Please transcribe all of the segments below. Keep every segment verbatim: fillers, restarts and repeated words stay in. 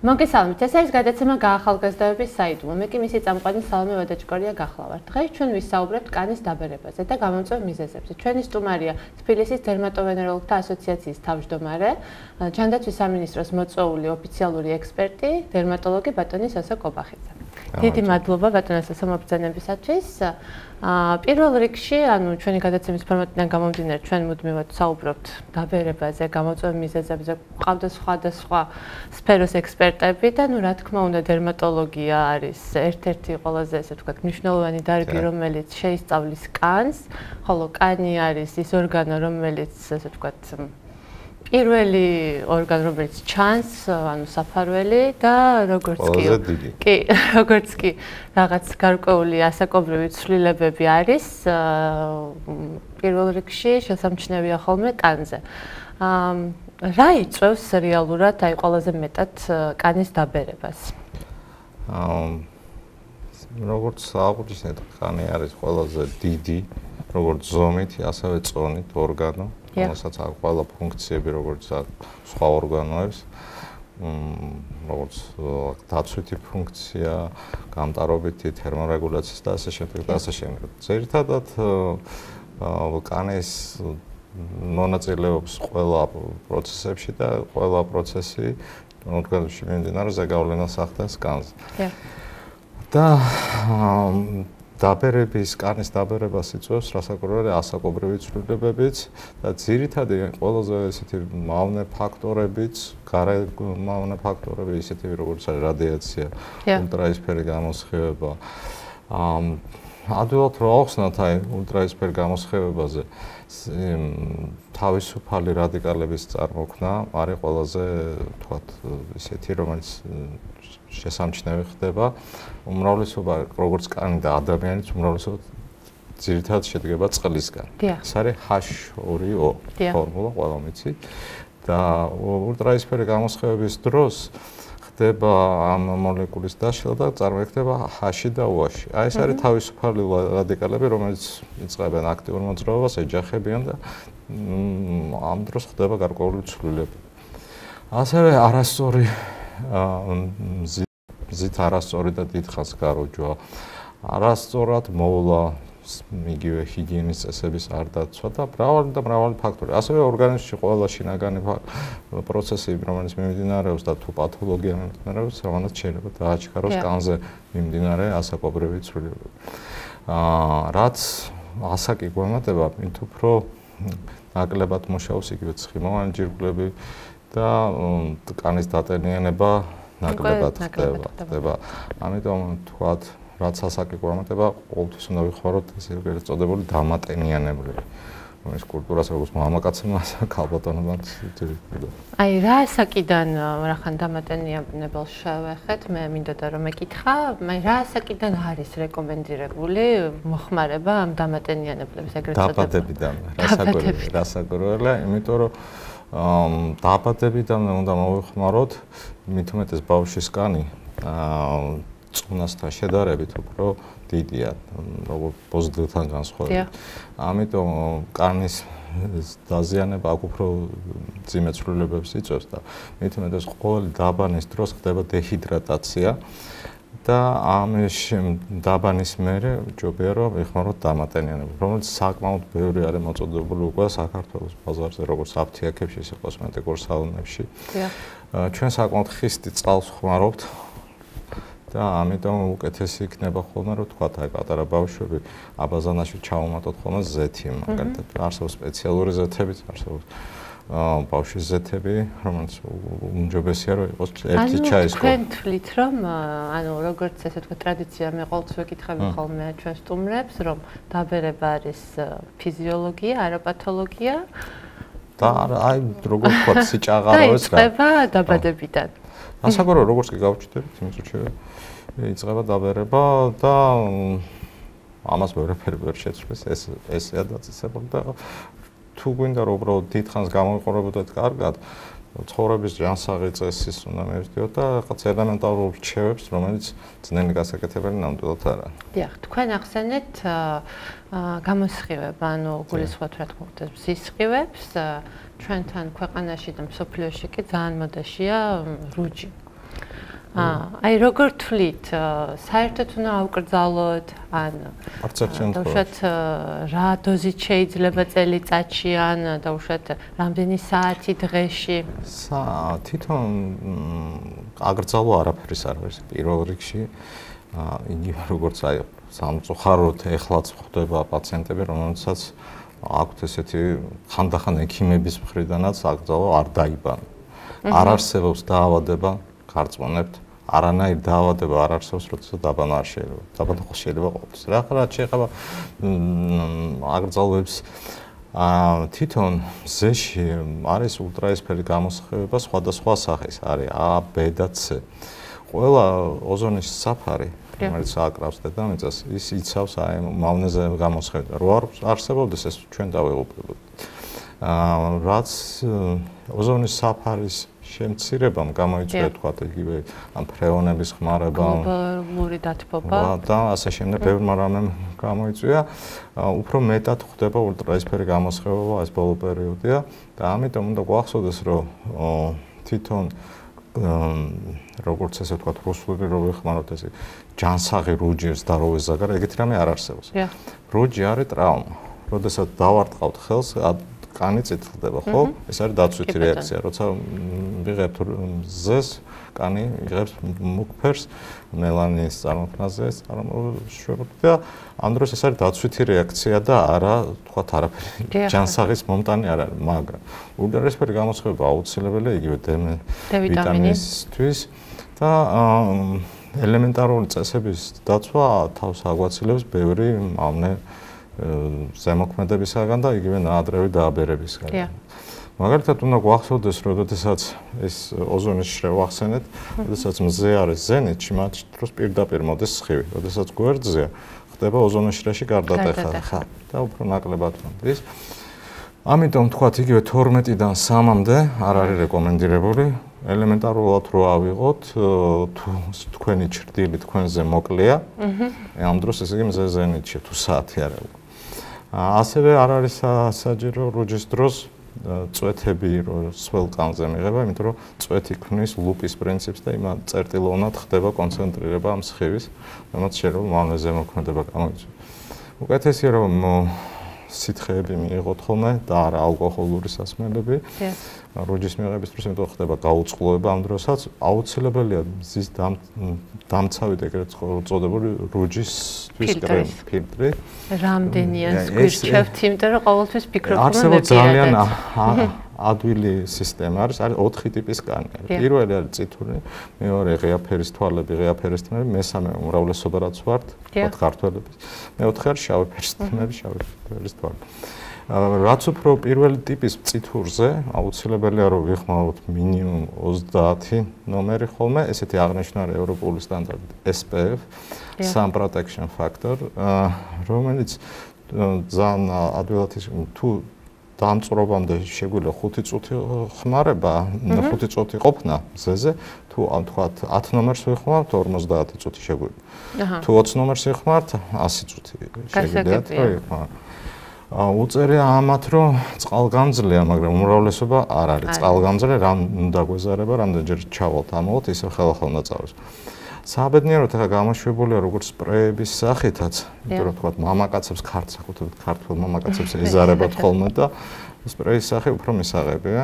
მოგესალმებით. ეს არის გადაცემა გაახალგაზრდების საიდუმლო. მე კი მისი წამყვანი სალომე ვადაჭკორია გახლავართ. დღეს ჩვენ ვისაუბრებთ კანის დაბერებაზე და გამომწვევ მიზეზებზე. ჩვენი სტუმარია თბილისის დერმატოვენეროლოგთა ასოციაციის თავმჯდომარე, ჯანდაცვის სამინისტროს მოწვეული ოფიციალური ექსპერტი, დერმატოლოგი ბატონი სოსო კობახიძე. დიდი მადლობა ბატონო სოსო მობრძანებისათვის. პირველ რიგში, ანუ ჩვენი გადაცემის ფორმატიდან გამომდინარე, ჩვენ მუდმივად საუბრობთ დაბერებაზე, გამომწვევ მიზეზებზე, ყავდა სხვადასხვა სფეროს ექსპერტები და ნუ რა თქმა უნდა დერმატოლოგია არის ერთ-ერთი ყველაზე ესე ვთქვათ მნიშვნელოვანი დარგი, რომელიც შეისწავლის კანს, ხოლო კანი არის ის ორგანო, რომელიც ესე ვთქვათ პირველი ორგანო, რომელიც ჩანს, ანუ საფარველი და როგორც კი კი, როგორც კი რაღაც გარკვეული ასაკობრივი ცვლილებები არის, პირველ რიგში შესამჩნევია ხოლმე კანზე. რა იწვევს რეალურად აი ყველაზე მეტად კანის დაბერებას? აა როგორც აღნიშნეთ, კანი არის ყველაზე დიდი, როგორც ზომით, ასევე წონით ორგანო, რომელსაც აქვს ყველა ფუნქციები, როგორც სხვა ორგანოებს, როგორც დაცვითი ფუნქცია, გამტარობითი, თერმორეგულაციის და ასე შემდეგ და ასე შემდეგ. ძირითადად კანის მონაწილეობს ყველა პროცესებში და ყველა პროცესი ორგანიზმში მიმდინარე ზეგავლენას ახდენს კანს. და დაბერების, კანის დაბერებას იწვევს რასაკვირველია ასაკობრივი ცვლილებებიც და ძირითადი ყველაზე ესეთი მავნე ფაქტორებიც, გარე მავნე ფაქტორები, ისეთი როგორც არის რადიაცია, ულტრაისფერი გამოსხივება. ადვილად რა ახსნათ აი ულტრაისფერ გამოსხივებაზე თავისუფალი რადიკალების წარმოქმნა არის ყველაზე თქვათ ისეთი რომელიც შესამჩნევი ხდება უმრავლესობა როგორც კანი და ადამიანიც უმრავლესობა ძირითადად შედგება წყლისგან. ეს არის ჰაჩ ორი ო ფორმულა ყველა მიცით და ულტრაისფერი გამოსხივების დროს ხდება ამ მოლეკულის დაშლა და წარმოიქმნება ჰ-ში და ო-ში. აი ეს არის თავისუფალი რადიკალები, რომელიც იწყებენ აქტიურ მოძრაობას, ეჯახებიან და ამ დროს ხდება გარკვეული ცვლილებები. ასევე არასწორი მზით არასწორი და დიდხანს გაროჯვა, არასწორად მოვლა იგივე ჰიგიენის წესების არ დაცვა და მრავალი და მრავალი ფაქტორი. ასევე ორგანიზმში ყველა შინაგანი პროცესები, რომელიც მიმდინარეობს და თუ პათოლოგია მიმდინარეობს, რომელსაც შეიძლება დააჩქაროს კანზე მიმდინარე ასაკობრივი ცვლილებები. აა რაც ასაკი გვემატება, მით უფრო ნაკლებად მუშაობს იგივე ცხიმოვანი ჯირკვლები და კანის დატენიანება ნაკლებად ხდება. ამიტომ თქვათ რაც ასაკი გვამატება, ყოველთვის უნდა ვიხმაროთ ესე ეგრეთ წოდებული დამატენიანებლები. რომელიც კულტურას როგორც მამაკაცებმა, ქალბატონებმაც ძირითადად. აი რა ასაკიდან რახან დამატენიანებელს შევეხეთ, მე მინდოდა რომ მეკითხა, აი რა ასაკიდან არის რეკომენდირებული მოხმარება ამ დამატენიანებლების ეგრეთ წოდებული? დაბადებიდან, რასაკვირველია, რასაკვირველია, იმიტომ რომ დაბადებიდან უნდა მოვიხმაროთ, მით უმეტეს ბავშვის კანი აა წუნასთან შედარებით უფრო დიდია, როგორც პოზიტივთან განსხვავებით. ამიტომ კანის დაზიანება აქ უფრო ძიმე ცვლილებებს იწვევს და მით უმეტეს ყოველი დაბანის დროს ხდება დეჰიდრატაცია და ამის დაბანის მერე ჯობია რომ ვიხმაროთ დამატენიანება, რომელიც საკმაოდ ბევრი არის მოწოდებული უკვე საქართველოს ბაზარზე, როგორც აფთიაქებში, ისე კოსმეტიკურ სალონებში. ჩვენ საკმაოდ ხისტი წყალს ვხმარობთ და ამიტომ უკეთესი იქნება ხოლმე რომ თქვა აი პატარა ბავშვები აბაზანაში ჩაუმატოთ ხოლმე ზეთი, მაგალითად არსებობს სპეციალური ზეთებიც, არსებობს ბავშვის ზეთები, რომელიც უმჯობესია რომ იყოს ერთი ჩაის ხო. თქვენ თვლით რომ ანუ როგორც ესე თქვა ტრადიცია მე ყოველთვის ვეკითხები ხოლმე ჩვენ სტუმრებს რომ დაბერება არის ფიზიოლოგია, არა პათოლოგია და აი როგორ თქვა სიჭაღაროებს რა. და იწყება დაბადებიდან. ასაკორო როგორც კი გავჩნდებით, იმ წუთში იწყება დაბერება და ამას ვერაფერი ვერ შეცვლის, ეს ესეა დაწესებული და თუ გვინდა რომ უბრალოდ დიდხანს გამოიყურებოდეთ კარგად, ცხოვრების ჯანსაღი წესის უნდა მივდიოთ და რაღაც ელემენტარულ რჩევებს, რომელიც ძნელი გასაკეთებელი ნამდვილად არა. დიახ, თქვენ ახსენეთ გამოსხივება, ანუ გულისხმობთ რა თქმა უნდა სისხივებს, ჩვენთან ქვეყანაში და მსოფლიოში კი ძალიან მოდაშია რუჯი. აა, აი როგორ თვლით, საერთოდ უნდა ავკრძალოთ, ან დაუშვათ რა დოზით შეიძლება წელიწადში, ან დაუშვათ რამდენი საათი დღეში? თვითონ აკრძალვა არაფერის არ არის პირველ რიგში. იგი როგორც აი სამწუხაროდ ეხლაც ხდება პაციენტები, რომელთაც აქვთ ესეთი ხანდახან ექიმების მხრიდანაც აკრძალვა არ დაიბანა. არ არსებობს დაავადება, გარწმუნებთ, არანაირ დაავადება არ არსებობს, როდესაც დაბანა არ შეიძლება. დაბანა ხო შეიძლება ყოფილიყოს. რა რაც შეეხება აკრძალვებს, თვითონ მზეში არის ულტრაესფერი გამოსხივება სხვადასხვა სახის, არის A, B და C. ყველა ოზონის საფარი, რომელიც აკრავს დედამიწას, ის იცავს აი მავნეზე გამოსხივება. რო არ არსებობდეს ეს ჩვენ დავიღუპებოდით. რაც ოზონის საფარის შემცირებამ გამოიწვია თქვა იგივე ამ ფრეონების ხმარება, გლობალური დათბობა და ასე შემდეგ ბევრ რამემ გამოიწვია. უფრო მეტად ხდება ულტრაესფერი გამოსხივება, ეს ბოლო პერიოდია და ამიტომ უნდა გვახსოვდეს, რომ თვითონ როგორც ესე ვთქვათ, რუსული რო ვიხმაროთ ესე ჯანსაღი რუჯის და რო ვეზაგარ, ეგეთი რამე არ არსებობს. რუჯი არის ტრავმა. როდესაც დავარტყავთ ხელს, კანი წითლდება, ხო? ეს არის დაცვითი რეაქცია. როცა ვიღებთ მზეს, კანი იღებს მუქ ფერს, მელანინის წარმოქმნაზე წარმოშვება და ამ დროს ეს არის დაცვითი რეაქცია და არა, თქვათ, არაფერი ჯანსაღის მომტანი არ არის, მაგრამ ულტრაესფერი გამოსხივება აუცილებელია იგივე დ ვიტამინისთვის და ელემენტარული წესების დაცვა თავს აგვაცილებს ბევრი მავნე ზემოქმედებისაგან და იგივე ნაადრევი დააბერებისგან. მაგალითად უნდა გვახსოვდეს, რომ როდესაც ეს ოზონის შრევა ახსენეთ, როდესაც მზე არის ზენიტში, მათ დროს პირდაპირ მოდის სხივი. როდესაც გვერდზეა, ხდება ოზონის შრეში გარდატეხა და უფრო ნაკლებად მოდის. ამიტომ თქვათ, იგივე თორმეტიდან სამამდე არ არის რეკომენდირებული. ელემენტარულად რო ავიღოთ, თუ თქვენი ჭრდილი თქვენზე მოკლეა, ამ დროს ესე იგი მზე ზენიტში თუ საათი არ აქვს. ასევე არ არის საჭირო რუჯის დროს წვეთები რო სველ კანზე მიღება, იმიტომ რომ წვეთი ქმნის ლუპის პრინციპს და იმან წერტილოვნად ხდება კონცენტრირება ამ სხივის, რომელიც შეიძლება მავნეზე მოქმედება გამოიწვიოს. უკეთესია რომ სითხეები მიიღოთ ხოლმე და არა ალკოჰოლური სასმელები. რუჯის მიღების დროს იმიტომ ხდება გაუწყლოება ამ დროსაც, აუცილებელია მზის დამცავით ეგრეთ წოდებული რუჯისთვის კრემი, ფილტრი. რამდენია გვირჩევთ, იმიტომ რომ ყოველთვის ფიქრობ, რომ არსებობს ძალიან ადვილი სისტემა არის, არის ოთხი ტიპის კანი. პირველი არის წითური, მეორე ღია ფერის თვალები, ღია ფერის თმები, მესამე უმრავლესობა რაც ვართ, ოთხ ქართველების. მეოთხე არის შავი ფერის თმები, შავი ფერის თვალები. რაც უფრო პირველი ტიპის წითურზე აუცილებელია რომ ვიხმაროთ მინიმუმ ოცდაათი ნომერი ხოლმე, ესეთი აღნიშნა ევროპული სტანდარტი S P F, Sun Protection Factor, რომელიც ძალიან ადვილად თუ დამწრობამდე შეგვიძლია ხუთი წუთი ხმარება, ხუთი წუთი ყოფნა მზეზე, თუ ამ თქვათ ათი ნომერს ვიხმართ, ორმოცდაათი წუთი შეგვიძლია. თუ ოცი ნომერს ვიხმართ, ასი წუთი შეგვიძლია ვიხმაროთ. უწერია ამათ, რომ წყალგამძლეა, მაგრამ უმრავლესობა არ არის წყალგამძლე, რამ უნდა გვეზარება, რამდენჯერ ჩავალთ, ამოვალთ, ისე ხელახლა უნდა წავეს. საბედნიეროდ ახლა გამოშვებულია როგორც სპრეების სახითაც, იმიტომ რომ თქვათ მამაკაცებს ქართ საკუთრებით ქართულ მამაკაცებს ეზარებათ ხოლმე და სპრეის სახე უფრო მისაღებია.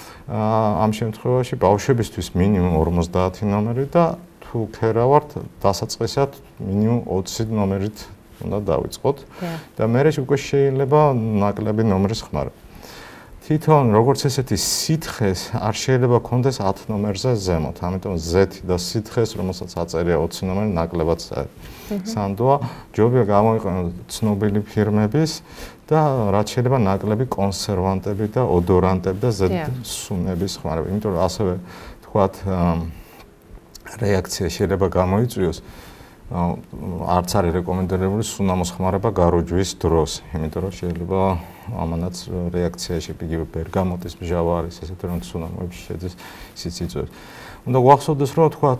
ამ შემთხვევაში ბავშვებისთვის მინიმუმ ორმოცდაათი ნომერი და თუ ქერავართ დასაწყისად მინიმუმ ოცი ნომერით უნდა დავიწყოთ და მერე უკვე შეიძლება ნაკლები ნომრის ხმარება. თვითონ როგორც ესეთი სითხეს არ შეიძლება კონდეს ათი ნომერზე ზემოთ, ამიტომ Z და სითხეს, რომელსაც აწერია ოცი ნომერი ნაკლებად სანდოა, ჯობია გამოიყენოთ ცნობილი ფირმების და რაც შეიძლება ნაკლები კონსერვანტები და ოდორანტები და Z-სუნების ხმარება, იმიტომ რომ ასევე თქვათ რეაქცია შეიძლება გამოიწვიოს. არც არის რეკომენდებული სუნამოს ხმარება გაროჯვის დროს, იმიტომ რომ შეიძლება ამანაც რეაქციაში იგივე ბერგამოტის მჟავა არის, ესეთი რომ სუნამოებში შედის ისიც იწვევს. უნდა გვახსოვდეს, რომ თქვათ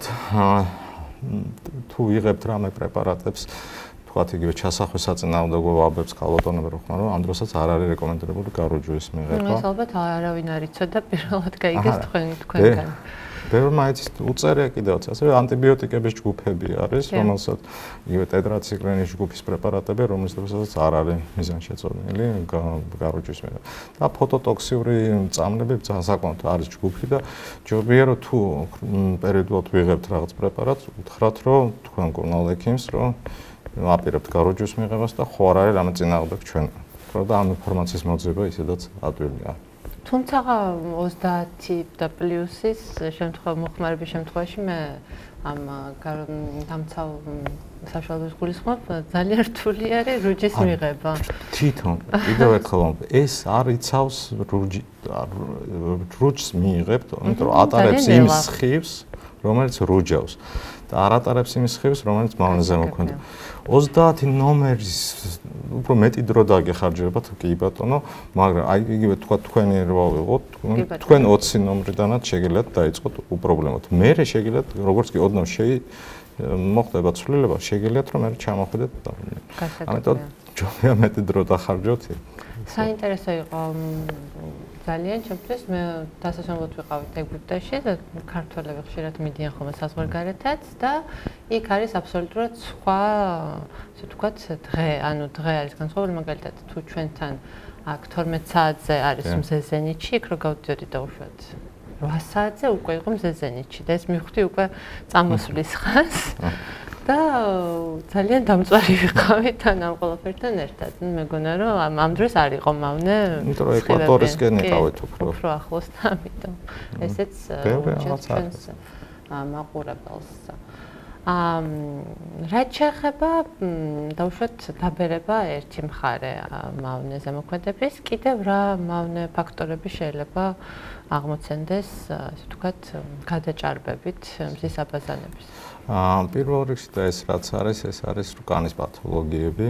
თუ იღებთ რამე პრეპარატებს, თქვათ იგივე ჩასახვის საწინააღმდეგო ვაბებს ქალბატონები რო ხმარო, ამ დროსაც არ არის რეკომენდებული გაროჯვის მიღება. ეს ალბათ არავინ არ იცოდა, პირველად გაიგეს თქვენ თქვენგან. ბევრი მაინც უწერია კიდევაც, ასევე ანტიბიოტიკების ჯგუფები არის, რომელსაც იგივე ტეტრაციკლინის ჯგუფის პრეპარატები, რომელსაც არ არის მიზანშეწონილი გაროჯვის მიერ. და ფოტოტოქსიური წამლები ძალიან საკმაოდ არის ჯგუფი და ჯობია რომ თუ პერიოდულად ვიღებთ რაღაც პრეპარატს, უთხრათ რომ თქვენ მკურნალ ექიმს რომ აპირებთ გაროჯვის მიღებას და ხო არ არის რამე წინააღმდეგ ჩვენ. რომ და ამ ინფორმაციის მოძება ისედაც ადვილია. თუმცა ოცდაათი და პლუსის შემთხვევა მოხმარების შემთხვევაში მე ამ დამცავ საშუალებას გულისხმობ ძალიან რთული არის რუჯის მიღება. თვითონ კიდევ ერთხელ ეს არ იცავს რუჯი რუჯს მიიღებთ, იმიტომ რომ ატარებს იმ სხივს, რომელიც რუჯავს და არ ატარებს იმ სხივს, რომელიც მავნეზე მოქმედება. ოცდაათი ნომერის უფრო მეტი დრო დაგეხარჯება თუ კი ბატონო, მაგრამ აი იგივე თქვა თქვენი რო ვიღოთ, თქვენ ოცი ნომრიდანაც შეგიძლიათ დაიწყოთ უპრობლემოდ. მერე შეგიძლიათ როგორც კი ოდნავ შეი მოხდება ცვლილება, შეგიძლიათ რომ მერე ჩამოხვიდეთ და ამიტომ ჯობია მეტი დრო დახარჯოთ. საინტერესო იყო ძალიან ჩემთვის მე დასასვენებლად ვიყავით ეგვიპტეში და ქართველები ხშირად მიდიან ხოლმე საზღვარგარეთაც და იქ არის აბსოლუტურად სხვა ასე ვთქვათ დღე, ანუ დღე არის განსხვავებული მაგალითად თუ ჩვენთან აქ თორმეტ საათზე არის მზეზენიტში, იქ რო გავდიოდი და უშუალოდ რვა საათზე უკვე იყო მზეზენიტში და ეს მივხვდი უკვე წამოსვლის ხანს. და ძალიან დამწვარი ვიყავი თან ამ ყველაფერთან ერთად. მეგონა რომ ამ ამ დროს არ იყო მავნე. იმიტომ რომ ეკვატორისკენ იყავით უფრო. უფრო ახლოს და ამიტომ ესეც ჩვენს მაყურებელს. ამ რაც შეეხება დაუშვათ დაბერება ერთი მხარე მავნეზე მოქმედების, კიდევ რა მავნე ფაქტორები შეიძლება აღმოცენდეს, ასე ვთქვათ, გადაჭარბებით მზის აბაზანების. აა პირველ რიგში და ეს რაც არის, ეს არის რკანის პათოლოგიები.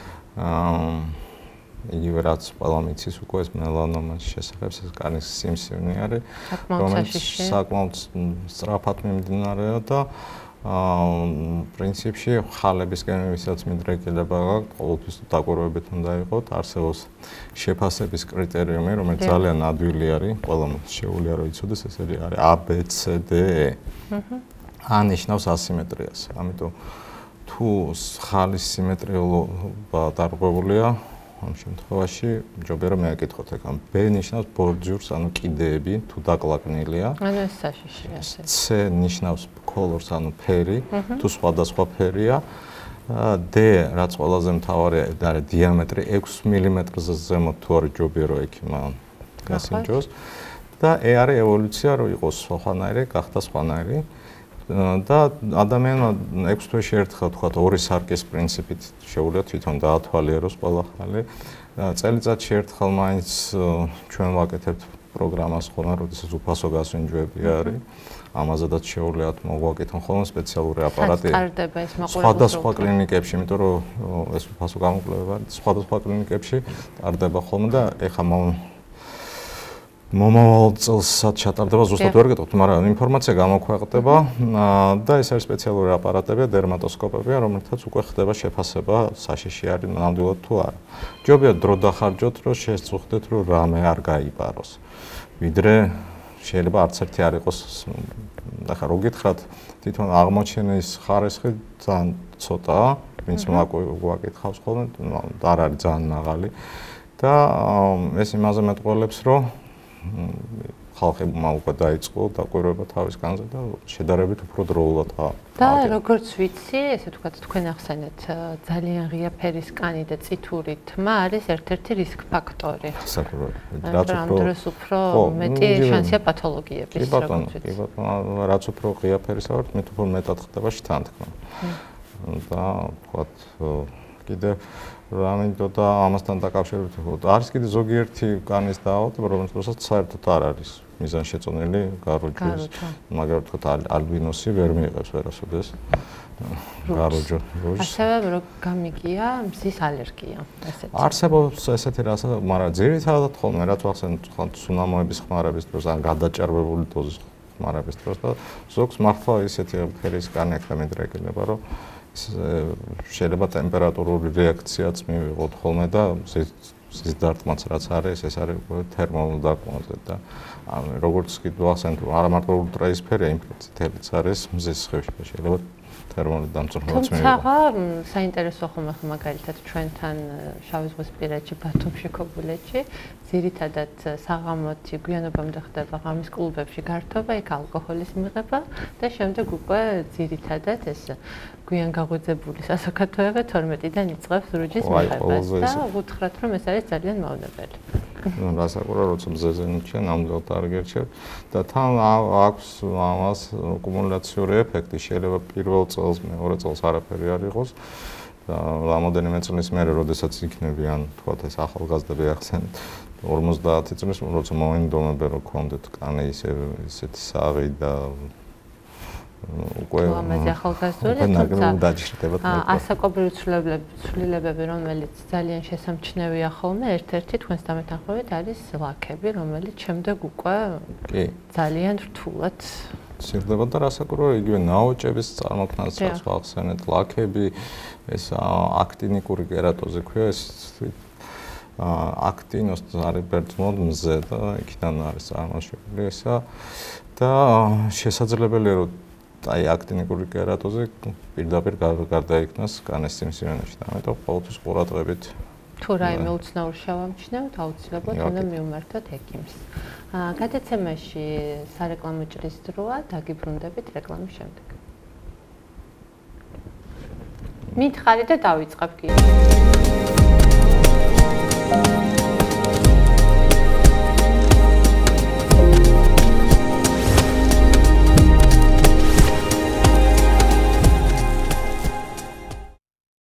აა იგივე რაც ყველა მიცის უკვე ეს მელანომას შესახებ, ეს რკანის სიმსივნე არის, რომელიც საკმაოდ სწრაფად მიმდინარეობს და აა პრინციპში ხალებისკენ ვისაც მიდრეკილება გაქვთ, ყოველთვის დაკვირვებით უნდა იყოთ, არსებობს შეფასების კრიტერიუმი, რომელიც ძალიან ადვილი არის, ყველამ შეუძლია რომ იცოდეს, ეს არის A B C D E. აჰა ანიშნავს ასიმეტრიას. ამიტომ თუ ხალის სიმეტრიულობა დარღვევულია, ამ შემთხვევაში ჯობია რომ მეაკითხოთ ეგ. B ნიშნავს ბორჯურს, ანუ კიდეები, თუ დაკლაკნილია. ანუ ეს საშიშია ასე. C ნიშნავს colors, ანუ ფერი, თუ სხვადასხვა ფერია. D რაც ყველაზე მთავარია, არის დიამეტრი ექვსი მილიმეტრზე ზემოთ თუ არის ჯობია რომ ექიმა გასინჯოს. და E არის ევოლუცია, რომ იყოს სხვანაირი, გახდა სხვანაირი. და ადამიანმა ექვსი თვეში ერთხელ თქვა ორი სარკის პრინციპით შეუძლია თვითონ დაათვალიეროს ყველა ხალი. წელიწადში ერთხელ მაინც ჩვენ ვაკეთებთ პროგრამას ხოლმე, როდესაც უფასო გასინჯვები არის. ამაზედაც შეუძლიათ მოგვაკეთონ ხოლმე სპეციალური აპარატი. სხვადასხვა კლინიკებში, იმიტომ რომ ეს უფასო გამოკვლევა არის, სხვადასხვა კლინიკებში ტარდება ხოლმე და ეხა მომავალ წელსაც ჩატარდება, ზუსტად ვერ გეტყვით, მაგრამ ინფორმაცია გამოქვეყნდება და ეს არის სპეციალური აპარატები, დერმატოსკოპები, რომელთაც უკვე ხდება შეფასება, საშიში არის ნამდვილად თუ არა. ჯობია დრო დახარჯოთ, რომ შეწუხდეთ, რომ რამე არ გაიპაროს. ვიდრე შეიძლება არც ერთი არ იყოს, ახლა რო გითხრათ, თვითონ აღმოჩენის ხარისხი ძალიან ცოტაა, ვინც მოაკითხავს ხოლმე, არ არის ძალიან მაღალი და ეს იმაზე მეტყველებს, რომ ხალხებმა უკვე დაიწყო დაკვირვება თავის განზე და შედარებით უფრო დროულად აა და როგორც ვიცი, ესე ვთქვათ, თქვენ ახსენეთ, ძალიან ღია ფერის კანი და წითური თმა არის ერთ-ერთი რისკ ფაქტორი. საკურველი. რაც უფრო დროს უფრო მეტი შანსია პათოლოგიების, როგორც ვიცი. კი ბატონო, რაც უფრო ღია ფერისა ვართ, მეტ უფრო მეტად ხდება შთანთქმა. და ვთქვათ, კიდე რამინდო და ამასთან დაკავშირებით არის კიდე ზოგიერთი კანის დაავადება, რომელიც უბრალოდ საერთოდ არ არის მიზანშეწონილი გაროჯვის, მაგრამ ვთქვათ ალბინოსი ვერ მიიღებს ვერასოდეს გაროჯო როჟს. ასევე რო გამიგია მზის ალერგია, ესეთი. არსებობს ესეთი რаса, მაგრამ ძირითადად ხოლმე რაც ახსენეთ, ხან სუნამოების ხმარების დროს ან გადაჭარბებული დოზის ხმარების დროს და ზოგს მართლა ესეთი ფერის კანი აქვს მიდრეკილება, რომ შეიძლება ტემპერატურული რეაქციაც მივიღოთ ხოლმე და სიზდარტმაც რაც არის, ეს არის თერმალურ დაკმაზე და ანუ როგორც კი ვახსენეთ, არა მარტო ულტრაისფერია ინფრაწითელიც არის მზის სხივში და შეიძლება თერმალური დამწუხრებაც მიიღო. თუმცა საინტერესო ხომ ახლა მაგალითად ჩვენთან შავი ზღვის პირეთში, ბათუმში, ქობულეთში ძირითადად საღამოთი გვიანობამდე ხდება ღამის კლუბებში გართობა, იქ ალკოჰოლის მიღება და შემდეგ უკვე ძირითადად ეს გვიან გაღვიძებული სასოქათოება თორმეტიდან იწყებს რუჯის მიღებას და ვუთხრათ რომ ეს არის ძალიან მავნებელი. ну რასაკურა როცა მზეზე ნიჩიან ნამდვილად არ გერჩევ და თან აქვს ამას კუმულაციური ეფექტი შეიძლება პირველ წელს მეორე წელს არაფერი არ იყოს და რამოდენიმე წლის მერე როდესაც იქნებიან თქვათ ეს ახალგაზრდები ახსენეთ ორმოცდაათი წლის როცა მოინდომებენ რომ გქონდეთ კანი ისე ისეთი საღი და უკვე ამაზე ახალგაზრდული თუმცა ასაკობრივი ცვლილებები რომელიც ძალიან შესამჩნევია ხოლმე ერთ-ერთი თქვენს დამეთანხმებით არის ლაქები რომელიც შემდეგ უკვე ძალიან რთულად სიხდება და რასაკურველია იგივე ნაოჭების წარმოქმნას რაც ვახსენეთ ლაქები ეს აქტინიკური კერატოზი ქვია ეს აქტინოს არის ბერძნულად მზე და იქიდან არის წარმოშობილი ესა და შესაძლებელია რომ აი აქტინიკური კერატოზი პირდაპირ გარდაიქმნას კანის სიმსივნეში და ამიტომ ყოველთვის ყურადღებით თუ რაიმე უცნაურ შევამჩნევთ აუცილებლად უნდა მივმართოთ ექიმს. გადაცემაში სარეკლამო ჭრის დროა დაგიბრუნდებით რეკლამის შემდეგ. მითხარი და დავიწყებ კი.